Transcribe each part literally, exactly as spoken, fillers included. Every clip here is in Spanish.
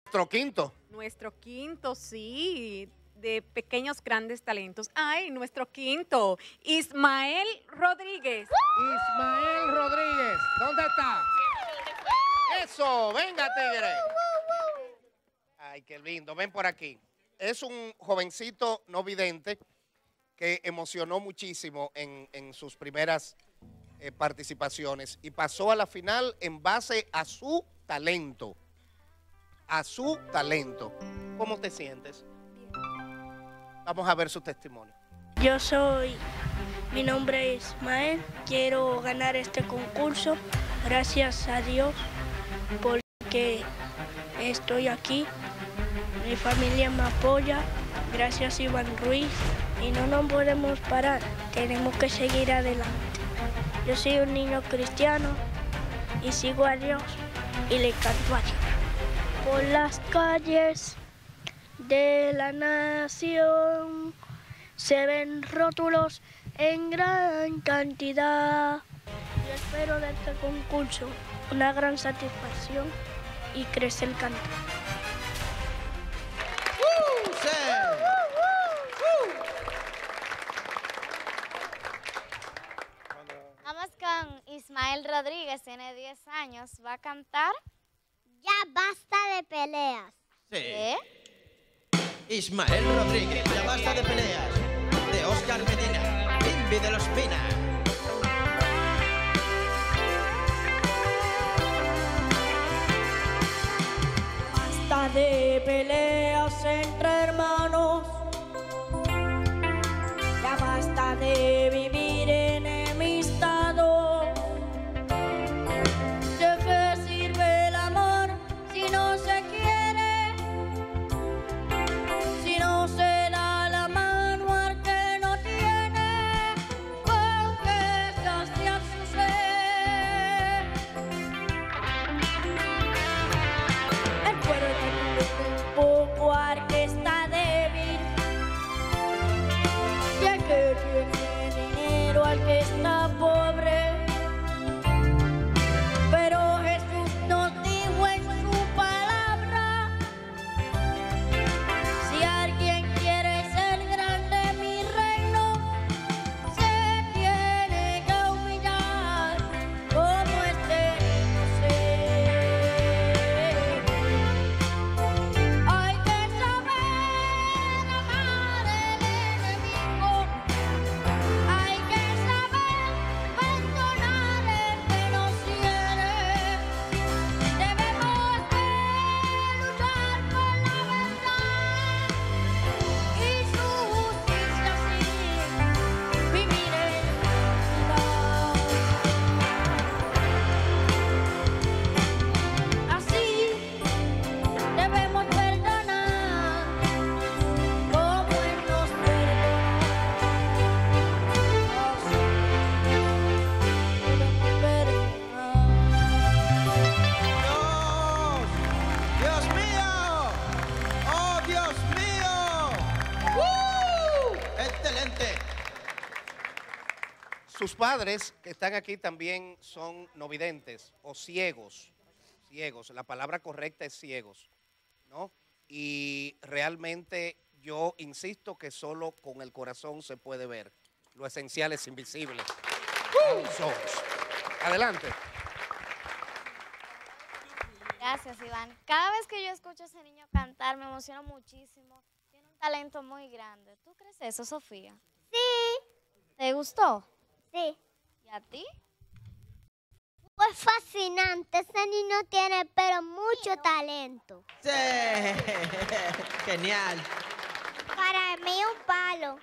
Nuestro quinto. Nuestro quinto, sí, de pequeños grandes talentos. Ay, nuestro quinto, Ismael Rodríguez. Ismael Rodríguez, ¿dónde está? Eso, venga, tigre. Ay, qué lindo, ven por aquí. Es un jovencito no vidente que emocionó muchísimo en, en sus primeras eh, participaciones y pasó a la final en base a su talento. A su talento. ¿Cómo te sientes? Vamos a ver su testimonio. Yo soy, mi nombre es Ismael, quiero ganar este concurso, gracias a Dios porque estoy aquí, mi familia me apoya, gracias a Iván Ruiz y no nos podemos parar, tenemos que seguir adelante. Yo soy un niño cristiano y sigo a Dios y le canto a Dios. Por las calles de la nación se ven rótulos en gran cantidad. Yo espero de este concurso una gran satisfacción y crecer cantando. ¡Uh! ¡Sí! Vamos con Ismael Rodríguez, tiene diez años, va a cantar Ya basta de peleas. Sí. ¿Eh? Ismael Rodríguez, ya basta de peleas. De Oscar Medina, Invi de los Pina. Basta de peleas entre hermanos, ya basta de vivir enemistado. ¿De qué sirve el amor si no se quiere? Si no se da la mano al que no tiene, con que saciar su sed. El cuerpo un poco al que está débil, y el que tiene dinero al que está pobre. Pero Jesús nos dijo en su palabra, si alguien quiere ser grande en mi reino, se tiene que humillar como este niño sé. Hay que saber amar al enemigo, hay que saber perdonar el que nos hiere. Debemos de luchar por la verdad y su justicia, así vivir en unidad. Así debemos perdonar como Él nos perdonó. Así debemos perdonar. ¡Dios! ¡Dios mío! ¡Oh, Dios mío! ¡Uh! ¡Excelente! Sus padres, que están aquí, también son no videntes o ciegos. Ciegos, la palabra correcta es ciegos, ¿no? Y realmente yo insisto que solo con el corazón se puede ver. Lo esencial es invisible a los ojos. Adelante. Gracias, Iván. Cada vez que yo escucho a ese niño cantar me emociono muchísimo. Tiene un talento muy grande. ¿Tú crees eso, Sofía? Sí, ¿Te gustó? sí. ¿Y a ti? Pues fascinante. Ese niño tiene pero mucho talento. ¡Sí! ¡Genial! Para mí un palo.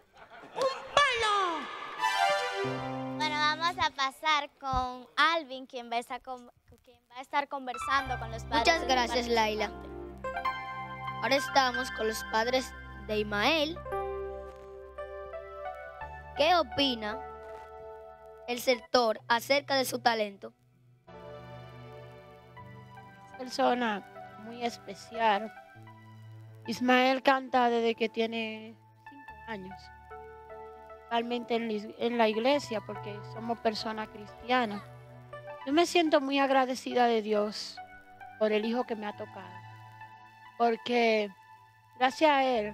Bueno, vamos a pasar con Alvin, quien va a estar, con- quien va a estar conversando con los padres. Muchas del gracias, Laila. participante. Ahora estamos con los padres de Ismael. ¿Qué opina el sector acerca de su talento? Persona muy especial. Ismael canta desde que tiene cinco años. Realmente en, la- en la iglesia, porque somos personas cristianas. Yo me siento muy agradecida de Dios por el hijo que me ha tocado. porque gracias a él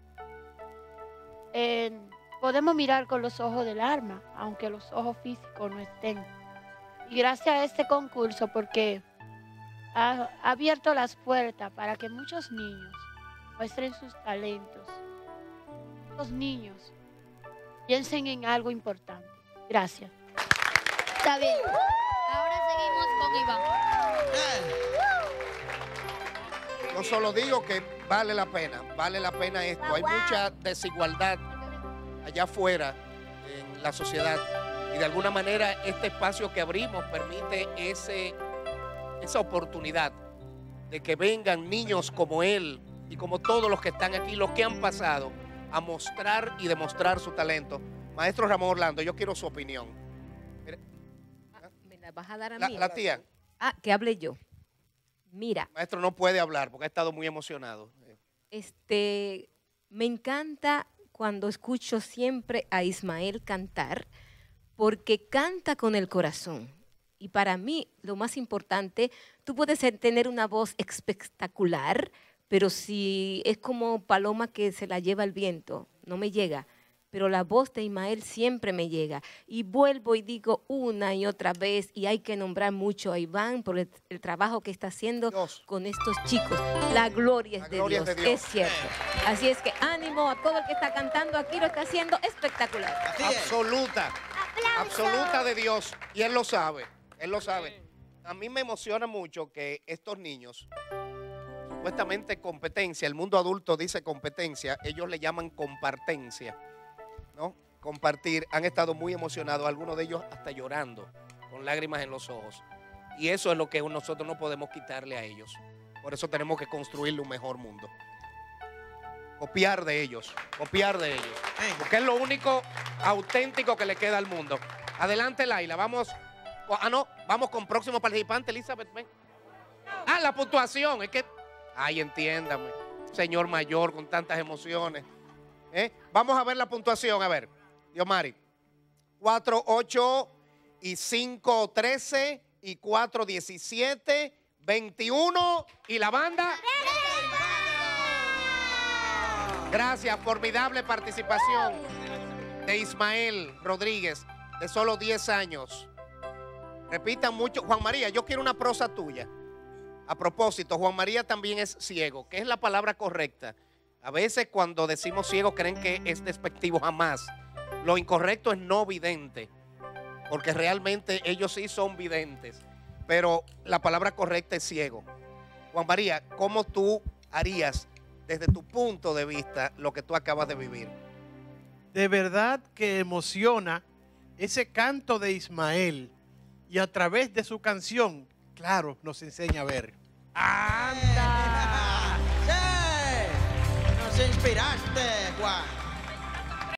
eh, podemos mirar con los ojos del alma, aunque los ojos físicos no estén. Y gracias a este concurso, porque ha, ha abierto las puertas para que muchos niños muestren sus talentos. Los niños piensen en algo importante. Gracias. Está bien. Ahora seguimos con Iván. Yo solo digo que vale la pena, vale la pena esto. Hay mucha desigualdad allá afuera en la sociedad y de alguna manera este espacio que abrimos permite ese, esa oportunidad de que vengan niños como él y como todos los que están aquí, los que han pasado, a mostrar y demostrar su talento. Maestro Ramón Orlando, yo quiero su opinión. Ah, ¿me la vas a dar a La, mí? la tía. Ah, que hable yo. Mira. Maestro no puede hablar porque ha estado muy emocionado. Este, me encanta cuando escucho siempre a Ismael cantar, porque canta con el corazón. Y para mí, lo más importante, tú puedes tener una voz espectacular, pero si es como paloma que se la lleva el viento, no me llega. Pero la voz de Ismael siempre me llega. Y vuelvo y digo una y otra vez, y hay que nombrar mucho a Iván por el, el trabajo que está haciendo Dios. Con estos chicos. La gloria, es, La de gloria Dios, es de Dios, es cierto. Así es que ánimo a todo el que está cantando aquí, lo está haciendo espectacular. Absoluta, absoluta de Dios. Y él lo sabe, él lo sabe. A mí me emociona mucho que estos niños, supuestamente competencia, el mundo adulto dice competencia, ellos le llaman compartencia. ¿No? Compartir, han estado muy emocionados, algunos de ellos hasta llorando, con lágrimas en los ojos. Y eso es lo que nosotros no podemos quitarle a ellos. Por eso tenemos que construirle un mejor mundo. Copiar de ellos, copiar de ellos. Porque es lo único auténtico que le queda al mundo. Adelante, Laila, vamos. Ah, no, vamos con próximo participante, Elizabeth, ven. Ah, la puntuación, es que. Ay, entiéndame, señor mayor con tantas emociones. ¿Eh? Vamos a ver la puntuación, a ver, Diomari. cuatro, ocho y cinco, trece y cuatro, diecisiete, veintiuno y la banda. Gracias, formidable participación de Ismael Rodríguez, de solo diez años. Repitan mucho. Juan María, yo quiero una prosa tuya. A propósito, Juan María también es ciego. ¿Qué es la palabra correcta? A veces cuando decimos ciego creen que es despectivo, jamás. Lo incorrecto es no vidente, porque realmente ellos sí son videntes, pero la palabra correcta es ciego. Juan María, ¿cómo tú harías desde tu punto de vista lo que tú acabas de vivir? De verdad que emociona ese canto de Ismael y a través de su canción, claro, nos enseña a ver. ¡Anda! ¡Sí! Nos inspiraste, Juan.